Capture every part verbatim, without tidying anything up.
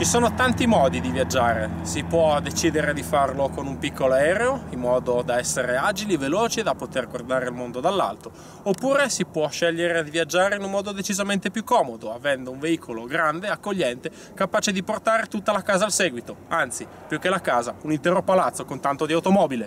sono tanti modi di viaggiare. Si può decidere di farlo con un piccolo aereo in modo da essere agili, veloci e da poter guardare il mondo dall'alto, oppure si può scegliere di viaggiare in un modo decisamente più comodo, avendo un veicolo grande, accogliente, capace di portare tutta la casa al seguito, anzi, più che la casa, un intero palazzo con tanto di automobile.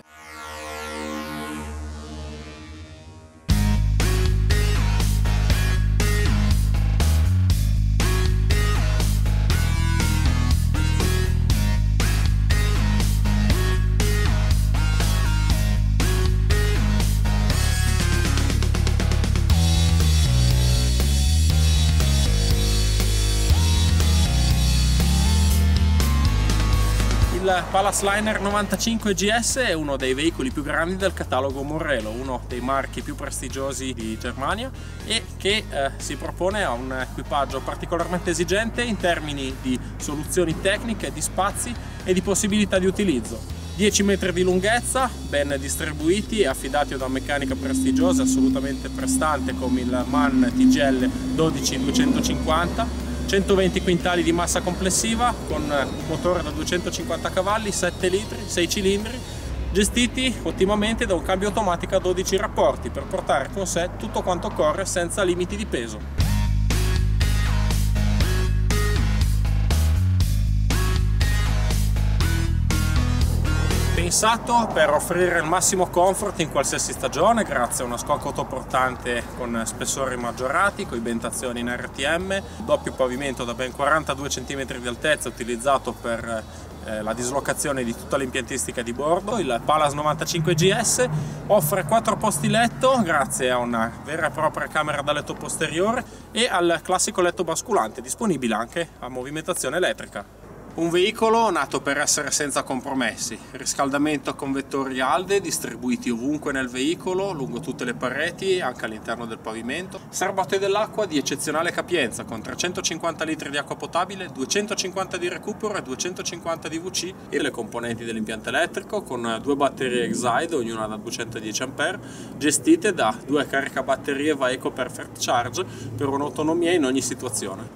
Il Palace Liner novantacinque G S è uno dei veicoli più grandi del catalogo Morelo, uno dei marchi più prestigiosi di Germania e che eh, si propone a un equipaggio particolarmente esigente in termini di soluzioni tecniche, di spazi e di possibilità di utilizzo. dieci metri di lunghezza, ben distribuiti e affidati ad una meccanica prestigiosa assolutamente prestante come il MAN T G L dodici duecentocinquanta, centoventi quintali di massa complessiva con motore da duecentocinquanta cavalli, sette litri, sei cilindri, gestiti ottimamente da un cambio automatico a dodici rapporti per portare con sé tutto quanto corre senza limiti di peso. Pensato per offrire il massimo comfort in qualsiasi stagione grazie a uno scocco autoportante con spessori maggiorati, coibentazione in R T M, doppio pavimento da ben quarantadue centimetri di altezza utilizzato per eh, la dislocazione di tutta l'impiantistica di bordo. Il Palace novantacinque G S offre quattro posti letto grazie a una vera e propria camera da letto posteriore e al classico letto basculante disponibile anche a movimentazione elettrica. Un veicolo nato per essere senza compromessi, riscaldamento con vettori ALDE distribuiti ovunque nel veicolo, lungo tutte le pareti, anche all'interno del pavimento, serbatoio dell'acqua di eccezionale capienza con trecentocinquanta litri di acqua potabile, duecentocinquanta di recupero e duecentocinquanta di V C e le componenti dell'impianto elettrico con due batterie Exide, ognuna da duecentodieci ampere, gestite da due caricabatterie Vaeco Perfect Charge per un'autonomia in ogni situazione.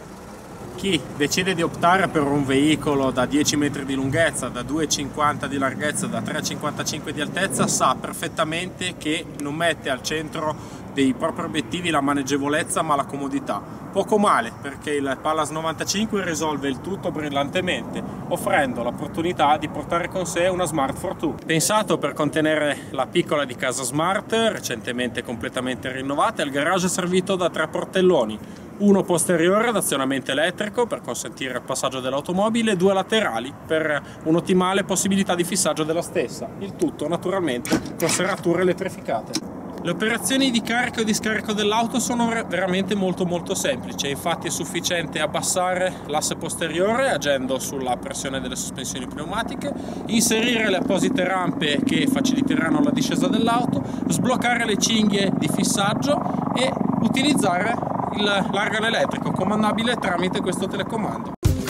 Chi decide di optare per un veicolo da dieci metri di lunghezza, da due e cinquanta di larghezza, da tre e cinquantacinque di altezza sa perfettamente che non mette al centro dei propri obiettivi la maneggevolezza ma la comodità. Poco male, perché il Palace novantacinque risolve il tutto brillantemente, offrendo l'opportunità di portare con sé una Smart quattro due. Pensato per contenere la piccola di casa Smart, recentemente completamente rinnovata, il garage è servito da tre portelloni, uno posteriore ad azionamento elettrico per consentire il passaggio dell'automobile e due laterali per un'ottimale possibilità di fissaggio della stessa, il tutto naturalmente con serrature elettrificate. Le operazioni di carico e di scarico dell'auto sono veramente molto molto semplici, infatti è sufficiente abbassare l'asse posteriore agendo sulla pressione delle sospensioni pneumatiche, inserire le apposite rampe che faciliteranno la discesa dell'auto, sbloccare le cinghie di fissaggio e utilizzare l'argano elettrico comandabile tramite questo telecomando.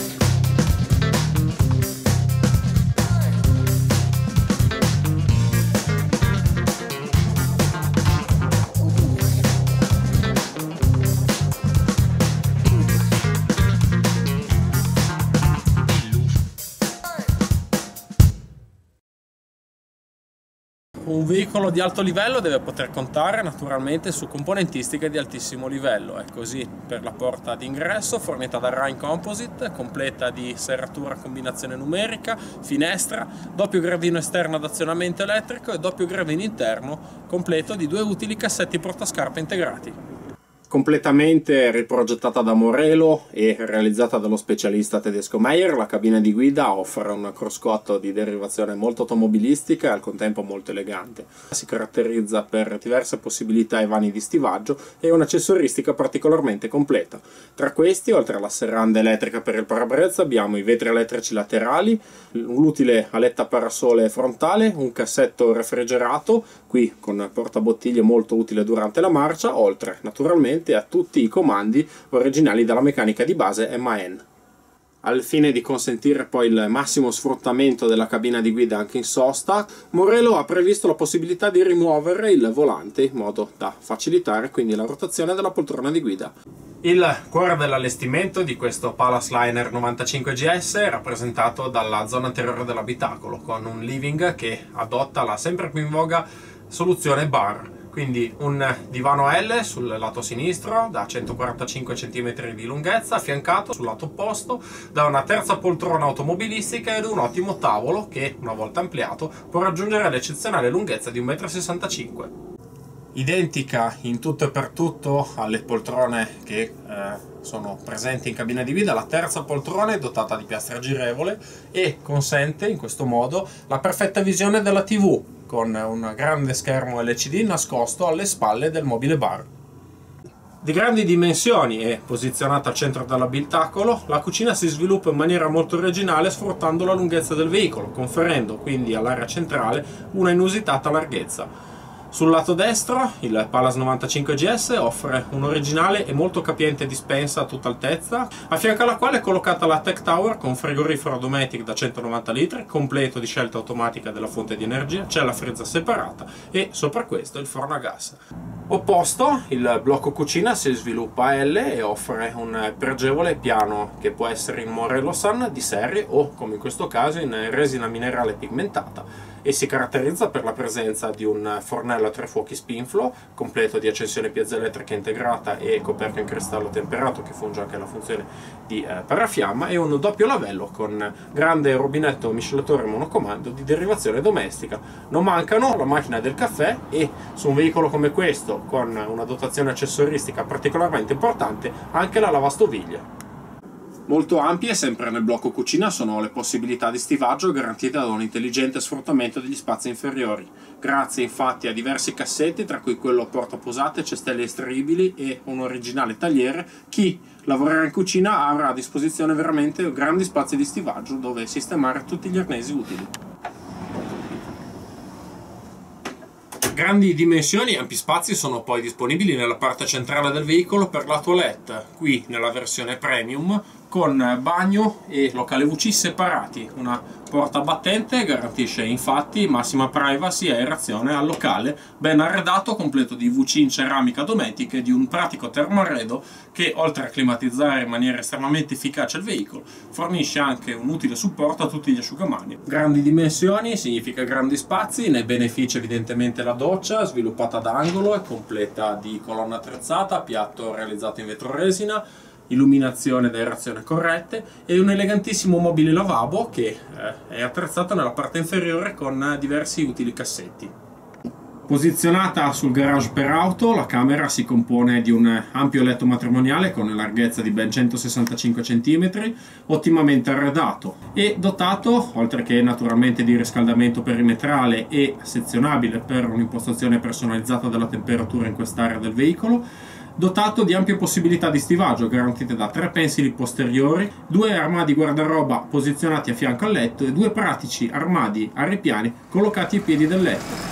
Un veicolo di alto livello deve poter contare naturalmente su componentistiche di altissimo livello, è così per la porta d'ingresso fornita da Rhein Composite, completa di serratura a combinazione numerica, finestra, doppio gradino esterno ad azionamento elettrico e doppio gradino interno completo di due utili cassetti portascarpe integrati. Completamente riprogettata da Morelo e realizzata dallo specialista tedesco Meyer, la cabina di guida offre un cruscotto di derivazione molto automobilistica e al contempo molto elegante. Si caratterizza per diverse possibilità e vani di stivaggio e un'accessoristica particolarmente completa. Tra questi, oltre alla serranda elettrica per il parabrezza, abbiamo i vetri elettrici laterali, l'utile aletta parasole frontale, un cassetto refrigerato, qui con portabottiglie molto utile durante la marcia, oltre naturalmente a tutti i comandi originali dalla meccanica di base M A N. Al fine di consentire poi il massimo sfruttamento della cabina di guida anche in sosta, Morelo ha previsto la possibilità di rimuovere il volante in modo da facilitare quindi la rotazione della poltrona di guida. Il cuore dell'allestimento di questo Palace Liner novantacinque G S è rappresentato dalla zona anteriore dell'abitacolo, con un living che adotta la sempre più in voga soluzione bar. Quindi un divano L sul lato sinistro da centoquarantacinque centimetri di lunghezza, affiancato sul lato opposto da una terza poltrona automobilistica ed un ottimo tavolo che, una volta ampliato, può raggiungere l'eccezionale lunghezza di un metro e sessantacinque metri. Identica in tutto e per tutto alle poltrone che eh, sono presenti in cabina di guida, la terza poltrona è dotata di piastra girevole e consente in questo modo la perfetta visione della tivù, con un grande schermo L C D nascosto alle spalle del mobile bar. Di grandi dimensioni e posizionata al centro dell'abitacolo, la cucina si sviluppa in maniera molto originale sfruttando la lunghezza del veicolo, conferendo quindi all'area centrale una inusitata larghezza. Sul lato destro il Palace novantacinque G S offre un'originale e molto capiente dispensa a tutta altezza, a fianco alla quale è collocata la Tech Tower con frigorifero Dometic da centonovanta litri, completo di scelta automatica della fonte di energia, cella frizza separata e sopra questo il forno a gas. Opposto, il blocco cucina si sviluppa a L e offre un pregevole piano che può essere in Morello Sun di serie o, come in questo caso, in resina minerale pigmentata, e si caratterizza per la presenza di un fornello a tre fuochi spinflow completo di accensione piezoelettrica integrata e coperto in cristallo temperato che funge anche la funzione di eh, parafiamma, e un doppio lavello con grande rubinetto miscelatore monocomando di derivazione domestica. Non mancano la macchina del caffè e, su un veicolo come questo con una dotazione accessoristica particolarmente importante, anche la lavastoviglie. Molto ampie, sempre nel blocco cucina, sono le possibilità di stivaggio garantite da un intelligente sfruttamento degli spazi inferiori, grazie infatti a diversi cassetti, tra cui quello portaposate, cestelle estraibili e un originale tagliere. Chi lavorerà in cucina avrà a disposizione veramente grandi spazi di stivaggio dove sistemare tutti gli arnesi utili. Grandi dimensioni e ampi spazi sono poi disponibili nella parte centrale del veicolo per la toilette, qui nella versione premium, con bagno e locale V C separati. Una porta battente garantisce infatti massima privacy e aerazione al locale, ben arredato, completo di V C in ceramica Dometic e di un pratico termoarredo che, oltre a climatizzare in maniera estremamente efficace il veicolo, fornisce anche un utile supporto a tutti gli asciugamani. Grandi dimensioni significa grandi spazi, ne beneficia evidentemente la doccia, sviluppata ad angolo e completa di colonna attrezzata, piatto realizzato in vetroresina, illuminazione ed aerazione corrette e un elegantissimo mobile lavabo che eh, è attrezzato nella parte inferiore con diversi utili cassetti. Posizionata sul garage per auto, la camera si compone di un ampio letto matrimoniale con larghezza di ben centosessantacinque centimetri, ottimamente arredato e dotato, oltre che naturalmente di riscaldamento perimetrale e sezionabile per un'impostazione personalizzata della temperatura in quest'area del veicolo, dotato di ampie possibilità di stivaggio garantite da tre pensili posteriori, due armadi guardaroba posizionati a fianco al letto e due pratici armadi a ripiani collocati ai piedi del letto.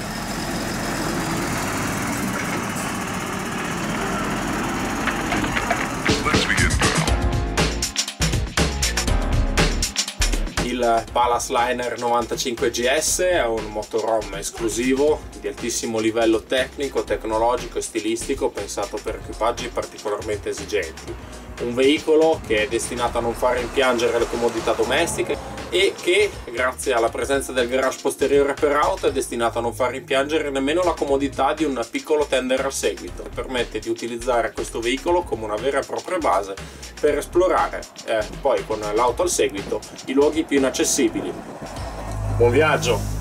Il Palace Liner novantacinque G S è un motorhome esclusivo di altissimo livello tecnico, tecnologico e stilistico, pensato per equipaggi particolarmente esigenti. Un veicolo che è destinato a non far rimpiangere le comodità domestiche e che, grazie alla presenza del garage posteriore per auto, è destinato a non far rimpiangere nemmeno la comodità di un piccolo tender al seguito. Permette di utilizzare questo veicolo come una vera e propria base per esplorare, eh, poi con l'auto al seguito, i luoghi più inaccessibili. Buon viaggio!